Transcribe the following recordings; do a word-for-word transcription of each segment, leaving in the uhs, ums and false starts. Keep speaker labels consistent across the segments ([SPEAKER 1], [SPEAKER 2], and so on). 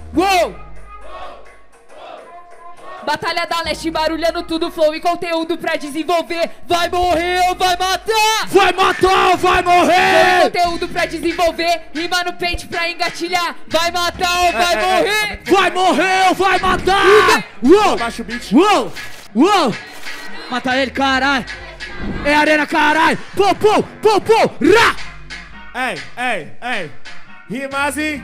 [SPEAKER 1] Uou! Batalha da Leste, barulhando tudo, flow e conteúdo pra desenvolver. Vai morrer ou vai matar?
[SPEAKER 2] Vai matar ou vai morrer?
[SPEAKER 1] Flow e conteúdo pra desenvolver, rima no pente pra engatilhar. Vai matar ou vai
[SPEAKER 2] é,
[SPEAKER 1] morrer?
[SPEAKER 2] É, vai morrer ou vai matar? Uou!
[SPEAKER 3] Baixa o beat.
[SPEAKER 2] Uou! Uou! Mata ele, caralho! É arena, caralho! Pô, pô, pô, pô! Rá!
[SPEAKER 3] Ei, ei, ei! Rimas e...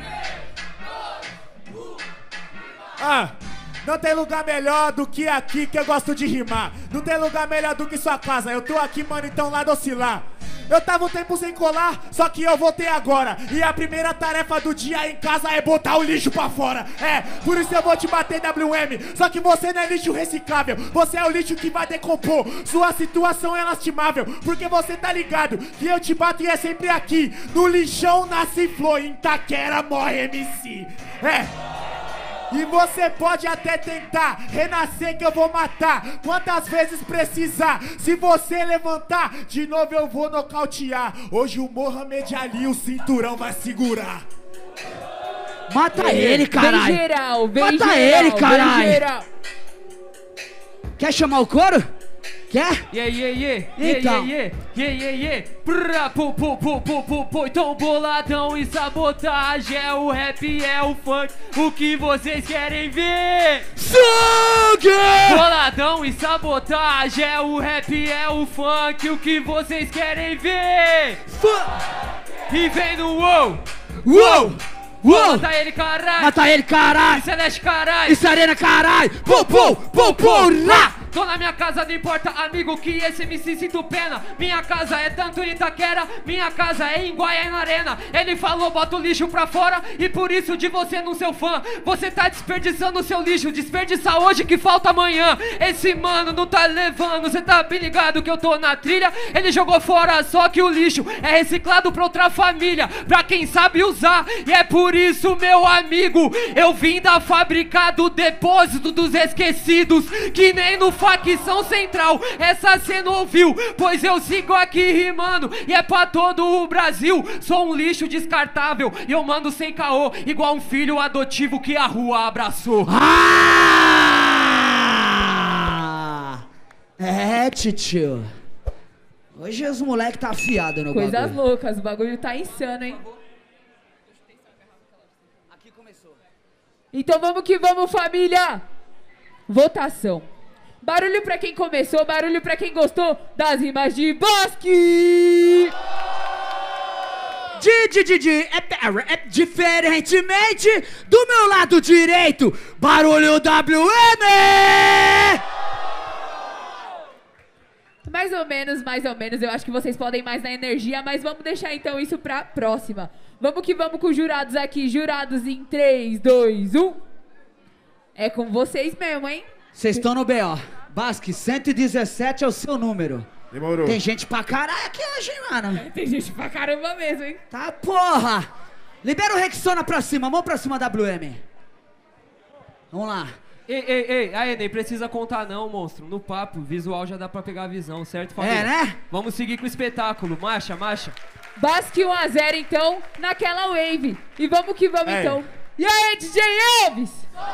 [SPEAKER 3] Ah! Não tem lugar melhor do que aqui que eu gosto de rimar. Não tem lugar melhor do que sua casa. Eu tô aqui, mano, então lá de oscilar. Eu tava um tempo sem colar, só que eu voltei agora. E a primeira tarefa do dia em casa é botar o lixo pra fora. É, por isso eu vou te bater W M. Só que você não é lixo reciclável, você é o lixo que vai decompor. Sua situação é lastimável, porque você tá ligado que eu te bato e é sempre aqui. No lixão nasce flor, em Taquera morre M C. É. E você pode até tentar renascer que eu vou matar quantas vezes precisar. Se você levantar, de novo eu vou nocautear. Hoje o Mohamed Ali, o cinturão vai segurar.
[SPEAKER 2] Mata vem, ele, caralho.
[SPEAKER 1] Vem geral, vem
[SPEAKER 2] Mata
[SPEAKER 1] geral,
[SPEAKER 2] ele, caralho.
[SPEAKER 1] Vem geral.
[SPEAKER 2] Quer chamar o coro? Quer?
[SPEAKER 4] Yeah, yeah, yeah,
[SPEAKER 2] então.
[SPEAKER 4] yeah, yeah, yeah, yeah, yeah. Prá, pô, pô, pô, pô, pô, pô. Então boladão e sabotagem é o rap, é o funk. O que vocês querem ver?
[SPEAKER 2] Sangue!
[SPEAKER 4] Boladão e sabotagem é o rap, é o funk. O que vocês querem ver?
[SPEAKER 2] Fun
[SPEAKER 4] E vem no uou,
[SPEAKER 2] uou, uou.
[SPEAKER 4] Mata ele, caralho.
[SPEAKER 2] Mata ele, caralho.
[SPEAKER 4] Isso é Leste, caralho.
[SPEAKER 2] Isso é arena, caralho. Pô, pô, pô, pô, lá.
[SPEAKER 4] Tô na minha casa, não importa, amigo, que esse M C sinto pena. Minha casa é tanto em Itaquera, minha casa é em Guaiá na Arena. Ele falou, bota o lixo pra fora e por isso de você não ser fã. Você tá desperdiçando o seu lixo, desperdiçar hoje que falta amanhã. Esse mano não tá levando, cê tá bem ligado que eu tô na trilha. Ele jogou fora, só que o lixo é reciclado pra outra família, pra quem sabe usar. E é por isso, meu amigo, eu vim da fábrica do depósito dos esquecidos, que nem no facção central, essa cê não ouviu, pois eu sigo aqui rimando e é pra todo o Brasil. Sou um lixo descartável e eu mando sem caô, igual um filho adotivo que a rua abraçou.
[SPEAKER 2] Ah! É, titio. Hoje os moleque tá afiado no
[SPEAKER 1] Coisas
[SPEAKER 2] bagulho.
[SPEAKER 1] loucas, o bagulho tá insano, hein?
[SPEAKER 2] Aqui começou.
[SPEAKER 1] Então vamos que vamos, família! Votação. Barulho pra quem começou, barulho pra quem gostou das rimas de Bosque!
[SPEAKER 2] Di, di, di, di, é, é, é diferentemente do meu lado direito, barulho W M!
[SPEAKER 1] Mais ou menos, mais ou menos, eu acho que vocês podem mais na energia, mas vamos deixar então isso pra próxima. Vamos que vamos com os jurados aqui, jurados em três, dois, um. É com vocês mesmo, hein?
[SPEAKER 2] Vocês estão no B O. Basque, cento e dezessete é o seu número.
[SPEAKER 3] Demorou.
[SPEAKER 2] Tem gente pra caralho aqui hoje, hein, mano?
[SPEAKER 1] É, tem gente pra caramba mesmo, hein?
[SPEAKER 2] Tá, porra! Libera o Rexona pra cima, mão pra cima, W M. Vamos lá.
[SPEAKER 4] Ei, ei, ei, aí nem precisa contar não, monstro. No papo, visual já dá pra pegar a visão, certo, família?
[SPEAKER 2] É, né?
[SPEAKER 4] Vamos seguir com o espetáculo, marcha, marcha.
[SPEAKER 1] Basque um a zero então, naquela wave. E vamos que vamos
[SPEAKER 3] É.
[SPEAKER 1] então. E aí, D J Elvis?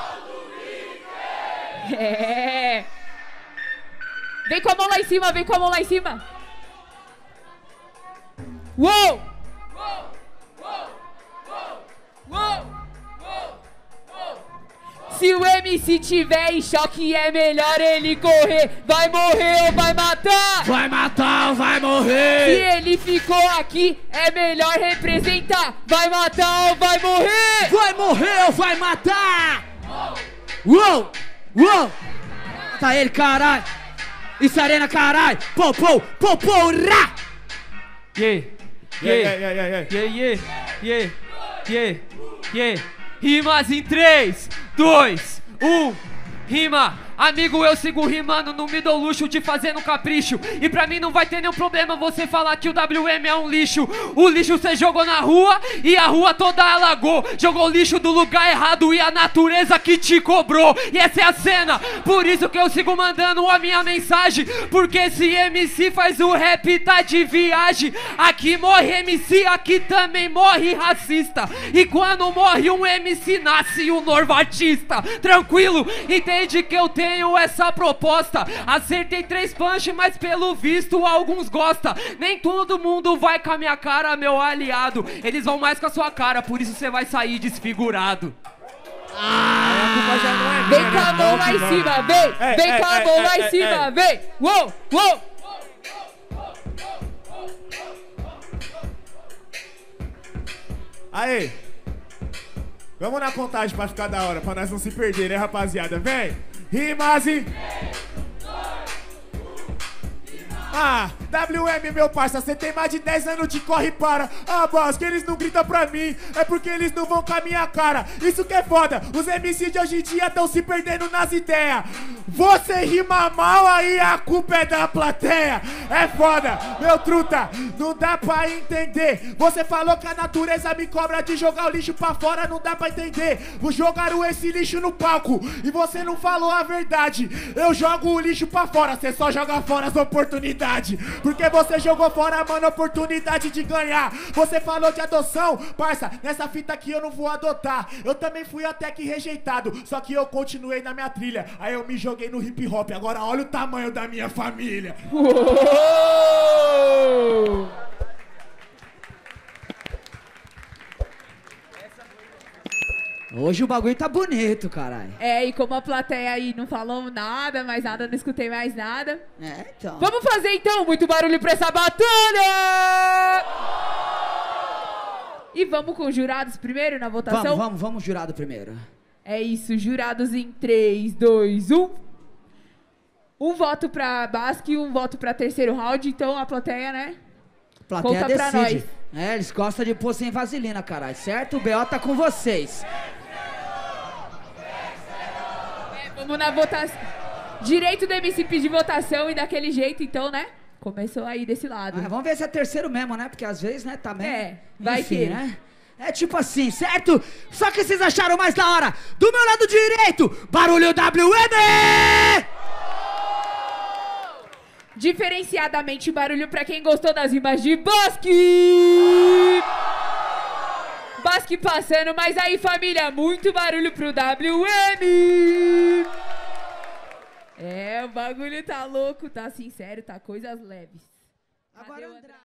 [SPEAKER 1] É. Vem com a mão lá em cima, vem com a mão lá em cima. Uou! Uou! Se o M C tiver em choque, é melhor ele correr. Vai morrer ou vai matar?
[SPEAKER 2] Vai matar ou vai
[SPEAKER 1] Se
[SPEAKER 2] morrer?
[SPEAKER 1] ele ficou aqui, é melhor representar. Vai matar ou vai morrer?
[SPEAKER 2] Vai morrer ou vai matar? Uou! Uou! Mata ele, caralho! Isso é arena, caralho! Pô, pô, pô, pô, rá!
[SPEAKER 4] Yeah,
[SPEAKER 3] Yeah,
[SPEAKER 4] yeah,
[SPEAKER 3] yeah, yeah, yeah.
[SPEAKER 4] yeah, yeah, yeah, yeah, yeah. Rimas em três, dois, um. Rima Amigo, eu sigo rimando, não me dou luxo de fazer no capricho. E pra mim não vai ter nenhum problema você falar que o W M é um lixo. O lixo você jogou na rua e a rua toda alagou. Jogou o lixo do lugar errado e a natureza que te cobrou. E essa é a cena, por isso que eu sigo mandando a minha mensagem. Porque esse M C faz o rap tá de viagem. Aqui morre M C, aqui também morre racista. E quando morre um M C nasce um novo artista. Tranquilo, entende que eu tenho essa proposta. Acertei três punch, mas pelo visto alguns gostam. Nem todo mundo vai com a minha cara, meu aliado. Eles vão mais com a sua cara, por isso você vai sair desfigurado.
[SPEAKER 3] Ah, a culpa já não é minha,
[SPEAKER 1] Vem com a
[SPEAKER 3] né?
[SPEAKER 1] mão lá em cima, vem!
[SPEAKER 3] É,
[SPEAKER 1] Vem
[SPEAKER 3] é,
[SPEAKER 1] com a
[SPEAKER 3] é,
[SPEAKER 1] mão
[SPEAKER 3] é,
[SPEAKER 1] lá
[SPEAKER 3] é,
[SPEAKER 1] em cima,
[SPEAKER 3] é.
[SPEAKER 1] vem! Uou, uou!
[SPEAKER 3] Aê! Vamos na contagem pra ficar da hora, pra nós não se perder, né, rapaziada? Vem! Rimas e... Ah, W M, meu parça, cê tem mais de dez anos de corre e para. Ah, boss, que eles não gritam pra mim, é porque eles não vão com a minha cara. Isso que é foda, os M C de hoje em dia tão se perdendo nas ideias. Você rima mal, aí a culpa é da plateia. É foda, meu truta, não dá pra entender. Você falou que a natureza me cobra de jogar o lixo pra fora, não dá pra entender. Jogaram esse lixo no palco e você não falou a verdade. Eu jogo o lixo pra fora, cê só joga fora as oportunidades. Porque você jogou fora, mano, a oportunidade de ganhar. Você falou de adoção, parça, nessa fita aqui eu não vou adotar. Eu também fui até que rejeitado, só que eu continuei na minha trilha. Aí eu me joguei no hip hop, agora olha o tamanho da minha família.
[SPEAKER 1] Uou!
[SPEAKER 2] Hoje o bagulho tá bonito, caralho.
[SPEAKER 1] É, e como a plateia aí não falou nada, mais nada, não escutei mais nada.
[SPEAKER 2] É, então.
[SPEAKER 1] Vamos fazer então muito barulho pra essa batalha! E vamos com os jurados primeiro na votação?
[SPEAKER 2] Vamos, vamos, vamos, jurado primeiro.
[SPEAKER 1] É isso, jurados em três, dois, um. Um voto pra Basque e um voto pra terceiro round, então a plateia, né?
[SPEAKER 2] Plateia
[SPEAKER 1] Conta pra
[SPEAKER 2] decide. É, eles gostam de pôr sem vaselina, caralho, certo? O B O tá com vocês.
[SPEAKER 1] É, vamos na votação. Direito do M C pedir votação e daquele jeito, então, né? Começou aí desse lado.
[SPEAKER 2] Ah, vamos ver se é terceiro mesmo, né? Porque às vezes, né, também...
[SPEAKER 1] É, vai
[SPEAKER 2] Enfim,
[SPEAKER 1] que...
[SPEAKER 2] né? É tipo assim, certo? Só que vocês acharam mais da hora. Do meu lado direito, barulho W M!
[SPEAKER 1] Diferenciadamente barulho pra quem gostou das rimas de Basque! Basque passando, mas aí família, muito barulho pro W M! É, o bagulho tá louco, tá sincero, tá coisas leves.
[SPEAKER 2] Agora,
[SPEAKER 1] Cadê o
[SPEAKER 2] André?